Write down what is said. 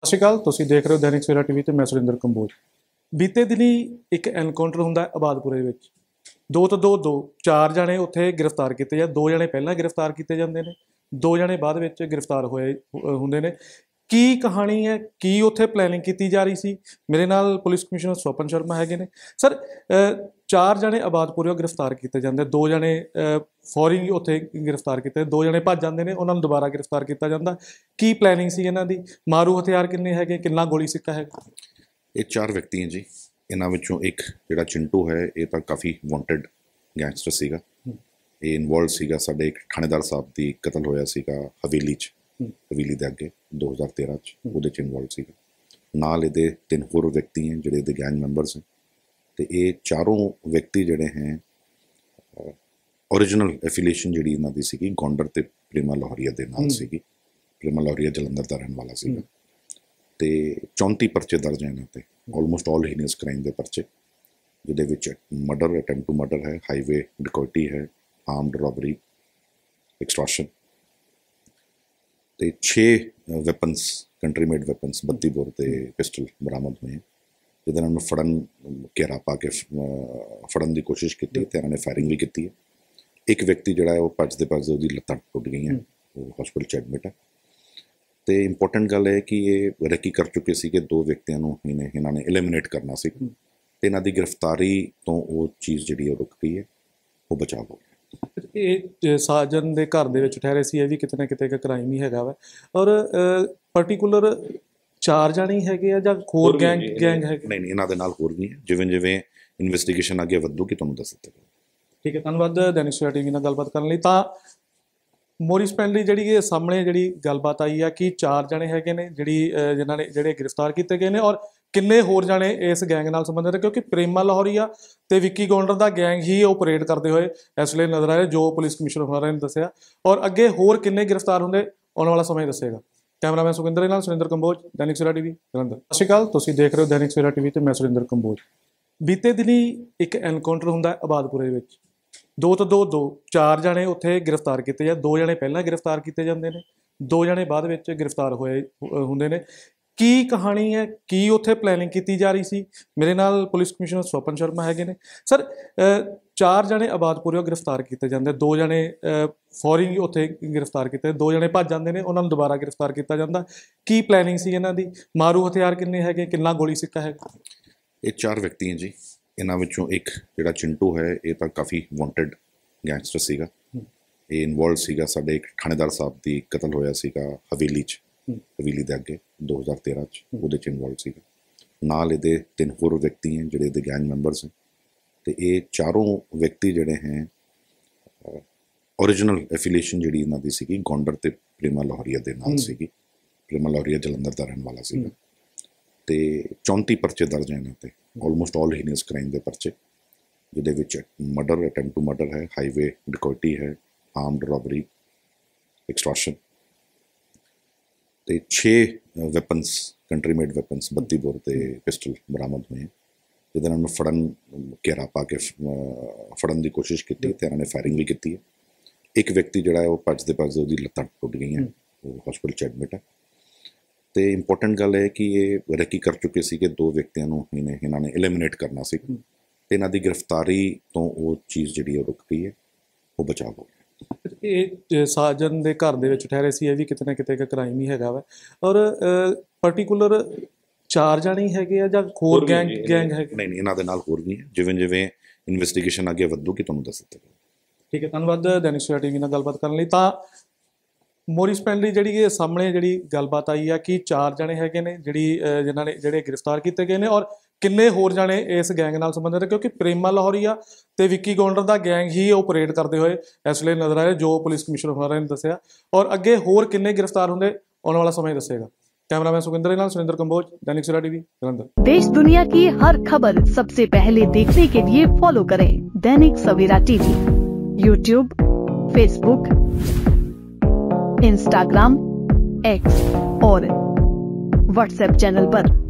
ਸਤਿ ਸ਼੍ਰੀ ਅਕਾਲ। ਤੁਸੀਂ ਦੇਖ ਰਹੇ ਹੋ ਦੈਨਿਕ ਸਵੇਰਾ ਟੀਵੀ ਤੇ ਮੈਂ ਸੁਰਿੰਦਰ ਕੰਬੋਜ। ਬੀਤੇ ਦਿਨੀ ਇੱਕ ਐਨਕਾਊਂਟਰ ਹੁੰਦਾ ਆਬਾਦਪੁਰੇ ਵਿੱਚ। ਦੋ ਤੋਂ ਦੋ 4 ਜਣੇ ਉੱਥੇ ਗ੍ਰਿਫਤਾਰ ਕੀਤੇ ਜਾਂ 2 ਜਣੇ ਪਹਿਲਾਂ ਗ੍ਰਿਫਤਾਰ ਕੀਤੇ ਜਾਂਦੇ ਨੇ, 2 ਜਣੇ ਬਾਅਦ ਵਿੱਚ ਗ੍ਰਿਫਤਾਰ ਹੋਏ ਹੁੰਦੇ ਨੇ। ਕੀ ਕਹਾਣੀ ਹੈ, ਕੀ ਉੱਥੇ ਪਲੈਨਿੰਗ ਕੀਤੀ ਜਾ ਰਹੀ ਸੀ? ਮੇਰੇ ਨਾਲ ਪੁਲਿਸ ਕਮਿਸ਼ਨਰ ਸਵਪਨ ਸ਼ਰਮਾ ਹੈਗੇ ਨੇ। ਸਰ, 4 ਜਣੇ ਆਬਾਦਪੁਰਿਓਂ ਗ੍ਰਿਫਤਾਰ ਕੀਤੇ ਜਾਂਦੇ, 2 ਜਣੇ ਫੌਰੀ ਉੱਥੇ ਗ੍ਰਿਫਤਾਰ ਕੀਤੇ, 2 ਜਣੇ ਭੱਜ ਜਾਂਦੇ ਨੇ, ਉਹਨਾਂ ਨੂੰ ਦੁਬਾਰਾ ਗ੍ਰਿਫਤਾਰ ਕੀਤਾ ਜਾਂਦਾ। ਕੀ ਪਲੈਨਿੰਗ ਸੀ ਇਹਨਾਂ ਦੀ? ਮਾਰੂ ਹਥਿਆਰ ਕਿੰਨੇ ਹੈਗੇ, ਕਿੰਨਾ ਗੋਲੀ ਸਿੱਕਾ ਹੈਗਾ? ਇਹ 4 ਵਿਅਕਤੀ ਹੈ ਜੀ। ਇਹਨਾਂ ਵਿੱਚੋਂ ਇੱਕ ਜਿਹੜਾ ਚਿੰਟੂ ਹੈ, ਇਹ ਤਾਂ ਕਾਫੀ ਵਾਂਟਡ ਗੈਂਗਸਟਰ ਸੀਗਾ। ਇਹ ਇਨਵੋਲਵ ਸੀਗਾ, ਸਾਡੇ ਇੱਕ ਥਾਣੇਦਾਰ ਸਾਹਿਬ ਦੀ ਕਤਲ ਹੋਇਆ ਸੀਗਾ ਹਵੇਲੀ ਦੇ ਅੱਗੇ 2013 'ਚ, ਉਹਦੇ 'ਚ ਇਨਵੋਲਵ ਸੀਗਾ। ਨਾਲ ਇਹਦੇ 3 ਹੋਰ ਵਿਅਕਤੀ ਹੈ ਜਿਹੜੇ ਇਹਦੇ ਗੈਂਗ ਮੈਂਬਰਸ ਹੈ। ਤੇ ਇਹ ਚਾਰੋਂ ਵਿਅਕਤੀ ਜਿਹੜੇ ਹੈ ਓਰੀਜਨਲ ਐਫੀਲੀਏਸ਼ਨ ਜਿਹੜੀ ਇਹਨਾਂ ਦੀ ਸੀਗੀ ਗੌਂਡਰ ਤੇ ਪ੍ਰੇਮਾ ਲਾਹੌਰੀਆ ਦੇ ਨਾਲ ਸੀਗੀ। ਪ੍ਰੇਮਾ ਲਾਹੌਰੀਆ ਜਲੰਧਰ ਦਾ ਰਹਿਣ ਵਾਲਾ ਸੀਗਾ। ਤੇ 34 ਪਰਚੇ ਦਰਜ ਹੈ ਇਹਨਾਂ ਤੇ, ਆਲਮੋਸਟ ਆਲ ਹੀਨੀਅਸ ਕ੍ਰਾਈਮ ਦੇ ਪਰਚੇ, ਜਿਹਦੇ ਵਿੱਚ ਮਰਡਰ, ਅਟੈਂਪਟ ਟੂ ਮਰਡਰ ਹੈ, ਹਾਈਵੇ ਡਕੈਤੀ ਹੈ, ਆਰਮਡ ਰੋਬਰੀ, ਐਕਸਟ੍ਰੈਕਸ਼ਨ ਤੇ 6 weapons, country made weapons, 32 bore ਤੇ ਪਿਸਟਲ ਬਰਾਮਦ ਹੋਏ, ਜਿਹਦੇ ਨਾਲ ਫੜਨ ਘੇਰਾ ਪਾ ਕੇ ਫੜਨ ਦੀ ਕੋਸ਼ਿਸ਼ ਕੀਤੀ ਤੇ ਇਹਨਾਂ ਨੇ ਫਾਇਰਿੰਗ ਵੀ ਕੀਤੀ ਹੈ। ਇੱਕ ਵਿਅਕਤੀ ਜਿਹੜਾ ਹੈ ਉਹ ਭੱਜਦੇ ਉਹਦੀ ਲੱਤਾਂ ਟੁੱਟ ਗਈਆਂ, ਉਹ ਹਸਪੀਟਲ 'ਚ ਐਡਮਿਟ ਹੈ। ਤੇ ਇੰਪੋਰਟੈਂਟ ਗੱਲ ਹੈ ਕਿ ਇਹ ਰੈਕੀ ਕਰ ਚੁੱਕੇ ਸੀ ਕਿ 2 ਵਿਅਕਤੀਆਂ ਨੂੰ ਇਹਨਾਂ ਨੇ ਐਲੀਮੀਨੇਟ ਕਰਨਾ ਸੀ ਤੇ ਇਹਨਾਂ ਦੀ ਗ੍ਰਿਫਤਾਰੀ ਤੋਂ ਉਹ ਚੀਜ਼ ਜਿਹੜੀ ਉਹ ਰੁਕ ਗਈ ਹੈ, ਉਹ ਬਚਾਅ ਹੋ ਗਿਆ। ਇਹ ਸਾਜਨ ਦੇ ਘਰ ਦੇ ਵਿੱਚ ਠਹਿਰੇ ਸੀ, ਇਹ ਵੀ ਕਿਤੇ ਨਾ ਕਿਤੇ ਇੱਕ ਕ੍ਰਾਈਮ ਹੀ ਹੈਗਾ ਵਾ। ਔਰ ਪਰਟੀਕੁਲਰ 4 ਜਾਣੇ ਹੈਗੇ ਆ ਜਾਂ ਹੋਰ ਗੈਂਗ ਹੈਗੇ? ਨਹੀਂ, ਇਹਨਾਂ ਦੇ ਨਾਲ ਹੋਰ ਵੀ ਹੈ। ਜਿਵੇਂ ਇਨਵੈਸਟੀਗੇਸ਼ਨ ਅੱਗੇ ਵਧੂਗੀ ਤੁਹਾਨੂੰ ਦੱਸ ਦਿੱਤਾ ਜਾਊਗਾ। ਠੀਕ ਹੈ, ਧੰਨਵਾਦ ਦੈਨਿਕ ਸਵੇਰਾ ਟੀਵੀ ਨਾਲ ਗੱਲਬਾਤ ਕਰਨ ਲਈ। ਤਾਂ ਮੋਰਿਸ ਪੈਂਡਲੀ ਜਿਹੜੀ ਸਾਹਮਣੇ ਜਿਹੜੀ ਗੱਲਬਾਤ ਆਈ ਆ ਕਿ 4 ਜਣੇ ਹੈਗੇ ਨੇ ਜਿਹੜੇ ਗ੍ਰਿਫਤਾਰ ਕੀਤੇ ਗਏ ਨੇ, ਔਰ ਕਿੰਨੇ ਹੋਰ ਜਾਣੇ ਇਸ ਗੈਂਗ ਨਾਲ ਸੰਬੰਧਿਤ ਹੈ, ਕਿਉਂਕਿ ਪ੍ਰੇਮਾ ਲਾਹੌਰੀਆ ਤੇ ਵਿੱਕੀ ਗੌਂਡਰ ਦਾ ਗੈਂਗ ਹੀ ਆਪਰੇਟ ਕਰਦੇ ਹੋਏ ਇਸ ਵੇਲੇ ਨਜ਼ਰ ਆ ਰਿਹਾ, ਜੋ ਪੁਲਿਸ ਕਮਿਸ਼ਨਰ ਹੋਰਾਂ ਨੇ ਦੱਸਿਆ। ਔਰ ਅੱਗੇ ਹੋਰ ਕਿੰਨੇ ਗ੍ਰਿਫਤਾਰ ਹੁੰਦੇ, ਆਉਣ ਵਾਲਾ ਸਮਾਂ ਹੀ ਦੱਸੇਗਾ। ਕੈਮਰਾਮੈਨ ਸੁਖਿੰਦਰ ਨਾਲ ਸੁਰਿੰਦਰ ਕੰਬੋਜ, ਦੈਨਿਕ ਸਵੇਰਾ ਟੀਵੀ, ਜਲੰਧਰ। ਸਤਿ ਸ਼੍ਰੀ ਅਕਾਲ। ਤੁਸੀਂ ਦੇਖ ਰਹੇ ਹੋ ਦੈਨਿਕ ਸਵੇਰਾ ਟੀਵੀ ਤੇ ਮੈਂ ਸੁਰਿੰਦਰ ਕੰਬੋਜ। ਬੀਤੇ ਦਿਨੀ ਇੱਕ ਐਨਕਾਊਂਟਰ ਹੁੰਦਾ ਆਬਾਦਪੁਰੇ ਵਿੱਚ। 2 ਤੋਂ 4 ਜਣੇ ਉੱਥੇ ਗ੍ਰਿਫਤਾਰ ਕੀਤੇ ਜਾਂ 2 ਜਣੇ ਪਹਿਲਾਂ ਗ੍ਰਿਫਤਾਰ ਕੀਤੇ ਜਾਂਦੇ ਨੇ, 2 ਜਣੇ ਬਾਅਦ ਵਿੱਚ ਗ੍ਰਿਫਤਾਰ ਹੋਏ ਹੁੰਦੇ ਨੇ। ਕੀ ਕਹਾਣੀ ਹੈ, ਕੀ ਉੱਥੇ ਪਲੈਨਿੰਗ ਕੀਤੀ ਜਾ ਰਹੀ ਸੀ? ਮੇਰੇ ਨਾਲ ਪੁਲਿਸ ਕਮਿਸ਼ਨਰ ਸਵਪਨ ਸ਼ਰਮਾ ਹੈਗੇ ਨੇ। ਸਰ, 4 ਜਣੇ ਆਬਾਦਪੁਰਿਓਂ ਗ੍ਰਿਫਤਾਰ ਕੀਤੇ ਜਾਂਦੇ, 2 ਜਣੇ ਫੌਰੀ ਉੱਥੇ ਗ੍ਰਿਫਤਾਰ ਕੀਤੇ, 2 ਜਣੇ ਭੱਜ ਜਾਂਦੇ ਨੇ, ਉਹਨਾਂ ਨੂੰ ਦੁਬਾਰਾ ਗ੍ਰਿਫਤਾਰ ਕੀਤਾ ਜਾਂਦਾ। ਕੀ ਪਲੈਨਿੰਗ ਸੀ ਇਹਨਾਂ ਦੀ? ਮਾਰੂ ਹਥਿਆਰ ਕਿੰਨੇ ਹੈਗੇ, ਕਿੰਨਾ ਗੋਲੀ ਸਿੱਕਾ ਹੈਗਾ? ਇਹ 4 ਵਿਅਕਤੀ ਹੈ ਜੀ। ਇਹਨਾਂ ਵਿੱਚੋਂ ਇੱਕ ਜਿਹੜਾ ਚਿੰਟੂ ਹੈ, ਇਹ ਤਾਂ ਕਾਫੀ ਵਾਂਟਡ ਗੈਂਗਸਟਰ ਸੀਗਾ। ਇਹ ਇਨਵੋਲਵ ਸੀਗਾ, ਸਾਡੇ ਇੱਕ ਥਾਣੇਦਾਰ ਸਾਹਿਬ ਦੀ ਕਤਲ ਹੋਇਆ ਸੀਗਾ ਹਵੇਲੀ ਦੇ ਅੱਗੇ 2013 'ਚ, ਉਹਦੇ 'ਚ ਇਨਵੋਲਵ ਸੀਗਾ। ਨਾਲ ਇਹਦੇ 3 ਹੋਰ ਵਿਅਕਤੀ ਹੈ ਜਿਹੜੇ ਇਹਦੇ ਗੈਂਗ ਮੈਂਬਰਸ ਹੈ। ਤੇ ਇਹ ਚਾਰੋਂ ਵਿਅਕਤੀ ਜਿਹੜੇ ਹੈ ਓਰੀਜਨਲ ਐਫੀਲੀਏਸ਼ਨ ਜਿਹੜੀ ਇਹਨਾਂ ਦੀ ਸੀਗੀ ਗੌਂਡਰ ਤੇ ਪ੍ਰੇਮਾ ਲਾਹੌਰੀਆ ਦੇ ਨਾਲ ਸੀਗੀ। ਪ੍ਰੇਮਾ ਲਾਹੌਰੀਆ ਜਲੰਧਰ ਦਾ ਰਹਿਣ ਵਾਲਾ ਸੀਗਾ। ਤੇ 34 ਪਰਚੇ ਦਰਜ ਹੈ ਇਹਨਾਂ ਤੇ, ਆਲਮੋਸਟ ਆਲ ਹੀਨੀਅਸ ਕ੍ਰਾਈਮ ਦੇ ਪਰਚੇ, ਜਿਹਦੇ ਵਿੱਚ ਮਰਡਰ, ਅਟੈਂਪਟ ਟੂ ਮਰਡਰ ਹੈ, ਹਾਈਵੇ ਡਕੈਤੀ ਹੈ, ਆਰਮਡ ਰੋਬਰੀ, ਐਕਸਟ੍ਰੈਕਸ਼ਨ ਤੇ 6 weapons, country made weapons, 32 bore ਤੇ ਪਿਸਟਲ ਬਰਾਮਦ ਹੋਏ, ਜਿਹਦੇ ਨਾਲ ਫੜਨ ਘੇਰਾ ਪਾ ਕੇ ਫੜਨ ਦੀ ਕੋਸ਼ਿਸ਼ ਕੀਤੀ ਤੇ ਇਹਨਾਂ ਨੇ ਫਾਇਰਿੰਗ ਵੀ ਕੀਤੀ ਹੈ। ਇੱਕ ਵਿਅਕਤੀ ਜਿਹੜਾ ਹੈ ਉਹ ਭੱਜਦੇ ਉਹਦੀ ਲੱਤਾਂ ਟੁੱਟ ਗਈਆਂ, ਉਹ ਹਸਪੀਟਲ 'ਚ ਐਡਮਿਟ ਹੈ। ਤੇ ਇੰਪੋਰਟੈਂਟ ਗੱਲ ਹੈ ਕਿ ਇਹ ਰੈਕੀ ਕਰ ਚੁੱਕੇ ਸੀ ਕਿ 2 ਵਿਅਕਤੀਆਂ ਨੂੰ ਇਹਨਾਂ ਨੇ ਐਲੀਮੀਨੇਟ ਕਰਨਾ ਸੀ ਤੇ ਇਹਨਾਂ ਦੀ ਗ੍ਰਿਫਤਾਰੀ ਤੋਂ ਉਹ ਚੀਜ਼ ਜਿਹੜੀ ਉਹ ਰੁਕ ਗਈ ਹੈ, ਉਹ ਬਚਾਅ ਹੋ ਗਿਆ। ਇਹ ਸਾਜਨ ਦੇ ਘਰ ਦੇ ਵਿੱਚ ਠਹਿਰੇ ਸੀ, ਇਹ ਵੀ ਕਿਤੇ ਨਾ ਕਿਤੇ ਇੱਕ ਕ੍ਰਾਈਮ ਹੀ ਹੈਗਾ ਵਾ। ਔਰ ਪਰਟੀਕੁਲਰ 4 ਜਣੇ ਹੈਗੇ ਆ ਜਾਂ ਹੋਰ ਗੈਂਗ ਹੈਗੇ? ਨਹੀਂ, ਇਹਨਾਂ ਦੇ ਨਾਲ ਹੋਰ ਵੀ ਹੈ। ਜਿਵੇਂ ਇਨਵੈਸਟੀਗੇਸ਼ਨ ਅੱਗੇ ਵਧੂਗੀ ਤੁਹਾਨੂੰ ਦੱਸ ਦਿੱਤਾ ਜਾਊਗਾ। ਠੀਕ ਹੈ, ਧੰਨਵਾਦ ਦੈਨਿਕ ਸਵੇਰਾ ਟੀਵੀ ਨਾਲ ਗੱਲਬਾਤ ਕਰਨ ਲਈ। ਤਾਂ ਮੋਰਿਸ ਪੈਂਡਲੀ ਜਿਹੜੀ ਸਾਹਮਣੇ ਜਿਹੜੀ ਗੱਲਬਾਤ ਆਈ ਆ ਕਿ 4 ਜਣੇ ਹੈਗੇ ਨੇ ਜਿਹੜੇ ਗ੍ਰਿਫਤਾਰ ਕੀਤੇ ਗਏ ਨੇ, ਔਰ ਕਿੰਨੇ ਹੋਰ ਜਾਣੇ ਇਸ ਗੈਂਗ ਨਾਲ ਸੰਬੰਧਿਤ ਹੈ, ਕਿਉਂਕਿ ਪ੍ਰੇਮਾ ਲਾਹੌਰੀਆ ਤੇ ਵਿੱਕੀ ਗੌਂਡਰ ਦਾ ਗੈਂਗ ਹੀ ਆਪਰੇਟ ਕਰਦੇ ਹੋਏ ਇਸ ਵੇਲੇ ਨਜ਼ਰ ਆ ਰਿਹਾ, ਜੋ ਪੁਲਿਸ ਕਮਿਸ਼ਨਰ ਹੋਰਾਂ ਨੇ ਦੱਸਿਆ। ਔਰ ਅੱਗੇ ਹੋਰ ਕਿੰਨੇ ਗ੍ਰਿਫਤਾਰ ਹੁੰਦੇ, ਆਉਣ ਵਾਲਾ ਸਮਾਂ ਹੀ ਦੱਸੇਗਾ। कैमरामैन सुखिंदर नाल सुरिंदर कंबोज, दैनिक सवेरा टीवी, जलंधर। देश दुनिया की हर खबर सबसे पहले देखने के लिए फॉलो करें Dainik Savera TV, YouTube, Facebook, Instagram, X और व्हाट्सएप चैनल पर।